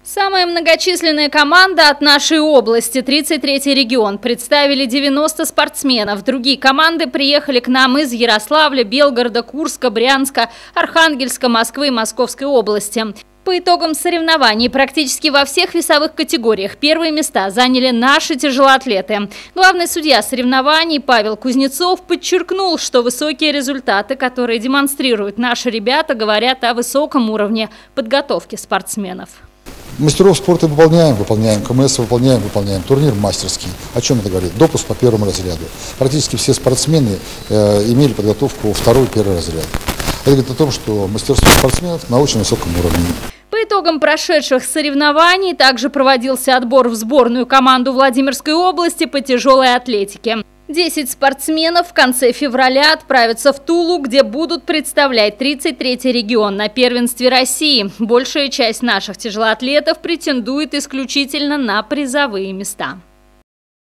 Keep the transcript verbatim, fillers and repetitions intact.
Самая многочисленная команда от нашей области, тридцать третий регион, представили девяносто спортсменов. Другие команды приехали к нам из Ярославля, Белгорода, Курска, Брянска, Архангельска, Москвы и Московской области. По итогам соревнований практически во всех весовых категориях первые места заняли наши тяжелоатлеты. Главный судья соревнований Павел Кузнецов подчеркнул, что высокие результаты, которые демонстрируют наши ребята, говорят о высоком уровне подготовки спортсменов. Мастеров спорта выполняем, выполняем, КМС выполняем, выполняем, турнир мастерский. О чем это говорит? Допуск по первому разряду. Практически все спортсмены э, имели подготовку второй и первый разряд. Это говорит о том, что мастерство спортсменов на очень высоком уровне. По итогам прошедших соревнований также проводился отбор в сборную команду Владимирской области по тяжелой атлетике. десять спортсменов в конце февраля отправятся в Тулу, где будут представлять тридцать третий регион на первенстве России. Большая часть наших тяжелоатлетов претендует исключительно на призовые места.